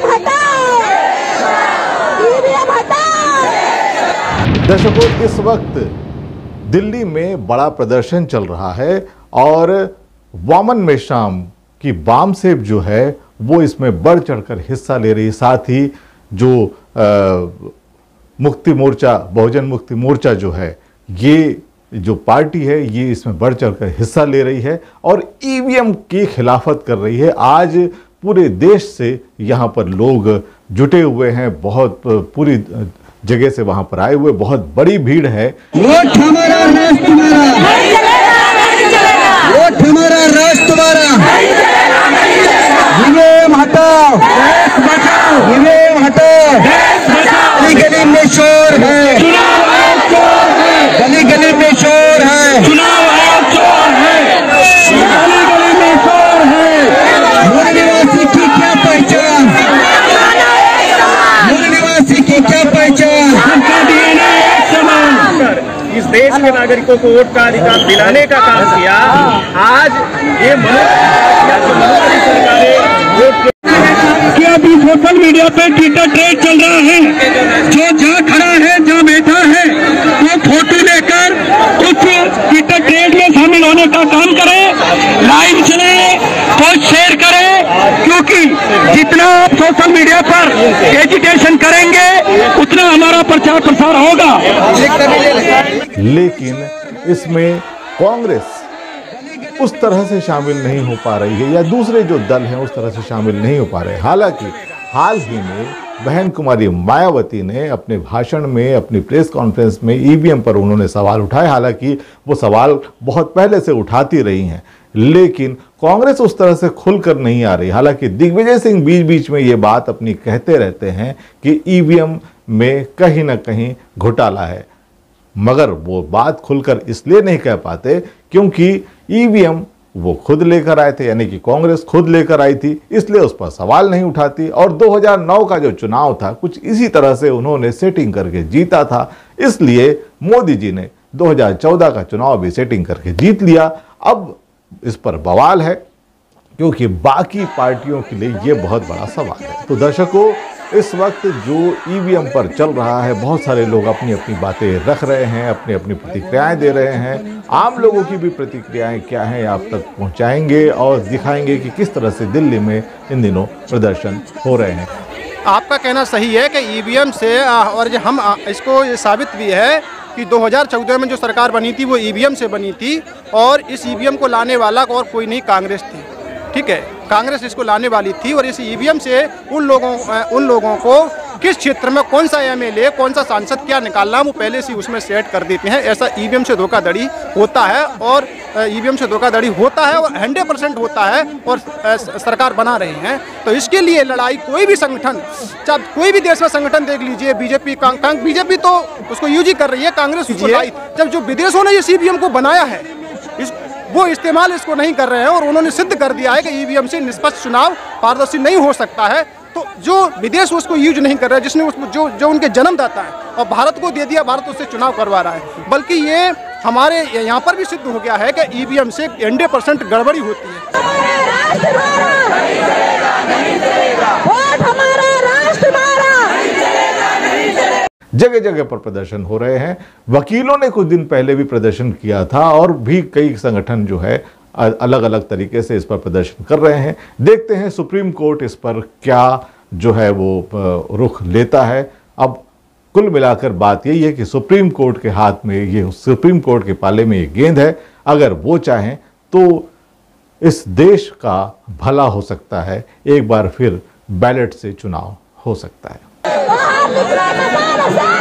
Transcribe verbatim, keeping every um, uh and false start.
दर्शकों, इस वक्त दिल्ली में बड़ा प्रदर्शन चल रहा है और वामन मेश्राम की वाम सेब जो है वो इसमें बढ़ चढ़कर हिस्सा ले रही है। साथ ही जो आ, मुक्ति मोर्चा, बहुजन मुक्ति मोर्चा जो है, ये जो पार्टी है ये इसमें बढ़ चढ़कर हिस्सा ले रही है और ईवीएम की खिलाफत कर रही है। आज पूरे देश से यहाँ पर लोग जुटे हुए हैं, बहुत पूरी जगह से वहां पर आए हुए, बहुत बड़ी भीड़ है। वोट हमारा, राष्ट्र तुम्हारा, वोट हमारा, राष्ट्र तुम्हारा, ईवीएम हटाओ, देश बचाओ, ईवीएम हटाओ, देश बचाओ। गली गली में शोर है, चुनाव आयोग चोर है, गली गली में शोर है, चुनाव आयोग चोर है, गली गली में शोर है। मूल निवासी की क्या पहचान, मूल निवासी की क्या पहचान। इस देश के नागरिकों को वोट का अधिकार दिलाने का काम किया। आज ये कि अभी सोशल मीडिया पे ट्विटर ट्रेड चल रहा है, जो जहाँ खड़ा है, जहाँ बैठा है, वो फोटो लेकर उस ट्विटर ट्रेड में शामिल होने का काम करे, लाइव चले, पोस्ट शेयर करे, क्योंकि जितना आप सोशल मीडिया पर एजुकेशन करेंगे उतना हमारा प्रचार प्रसार होगा। लेकिन इसमें कांग्रेस उस तरह से शामिल नहीं हो पा रही है या दूसरे जो दल हैं उस तरह से शामिल नहीं हो पा रहे। हालांकि हाल ही में बहन कुमारी मायावती ने अपने भाषण में, अपनी प्रेस कॉन्फ्रेंस में ईवीएम पर उन्होंने सवाल उठाए। हालांकि वो सवाल बहुत पहले से उठाती रही हैं, लेकिन कांग्रेस उस तरह से खुलकर नहीं आ रही। हालांकि दिग्विजय सिंह बीच बीच में ये बात अपनी कहते रहते हैं कि ईवीएम में कहीं ना कहीं घोटाला है, मगर वो बात खुलकर इसलिए नहीं कह पाते क्योंकि ईवीएम वो खुद लेकर आए थे, यानी कि कांग्रेस खुद लेकर आई थी, इसलिए उस पर सवाल नहीं उठाती। और दो हज़ार नौ का जो चुनाव था कुछ इसी तरह से उन्होंने सेटिंग करके जीता था, इसलिए मोदी जी ने दो हज़ार चौदह का चुनाव भी सेटिंग करके जीत लिया। अब इस पर बवाल है क्योंकि बाकी पार्टियों के लिए ये बहुत बड़ा सवाल है। तो दर्शकों, इस वक्त जो ईवीएम पर चल रहा है, बहुत सारे लोग अपनी अपनी बातें रख रहे हैं, अपनी अपनी प्रतिक्रियाएं दे रहे हैं। आम लोगों की भी प्रतिक्रियाएं क्या हैं आप तक पहुंचाएंगे और दिखाएंगे कि किस तरह से दिल्ली में इन दिनों प्रदर्शन हो रहे हैं। आपका कहना सही है कि ईवीएम से, और हम इसको ये साबित भी है कि दो हज़ार चौदह में जो सरकार बनी थी वो ईवीएम से बनी थी और इस ईवीएम को लाने वाला और कोई नहीं, कांग्रेस थी। ठीक है, कांग्रेस इसको लाने वाली थी और इस ईवीएम से उन लोगों उन लोगों को किस क्षेत्र में कौन सा एमएलए, कौन सा सांसद क्या निकालना, वो पहले से उसमें सेट कर देते हैं। ऐसा ईवीएम से धोखाधड़ी होता है और ईवीएम से धोखाधड़ी होता है और हंड्रेड परसेंट होता है और सरकार बना रहे हैं। तो इसके लिए लड़ाई कोई भी संगठन, चाहे कोई भी देश में संगठन देख लीजिए, बीजेपी बीजेपी तो उसको यूज ही कर रही है, कांग्रेस उसको लाई। जब जो विदेशों ने इस ईवीएम को बनाया है इस वो इस्तेमाल इसको नहीं कर रहे हैं और उन्होंने सिद्ध कर दिया है कि ईवीएम से निष्पक्ष चुनाव पारदर्शी नहीं हो सकता है। तो जो विदेश उसको यूज नहीं कर रहा है, जिसने उसको जो जो उनके जन्मदाता है और भारत को दे दिया, भारत उससे चुनाव करवा रहा है। बल्कि ये हमारे यहाँ पर भी सिद्ध हो गया है कि ईवीएम से हंड्रेड परसेंट गड़बड़ी होती है। जगह जगह पर प्रदर्शन हो रहे हैं। वकीलों ने कुछ दिन पहले भी प्रदर्शन किया था और भी कई संगठन जो है अलग अलग तरीके से इस पर प्रदर्शन कर रहे हैं। देखते हैं सुप्रीम कोर्ट इस पर क्या जो है वो रुख लेता है। अब कुल मिलाकर बात यही है कि सुप्रीम कोर्ट के हाथ में, ये सुप्रीम कोर्ट के पाले में ये गेंद है। अगर वो चाहें तो इस देश का भला हो सकता है, एक बार फिर बैलेट से चुनाव हो सकता है।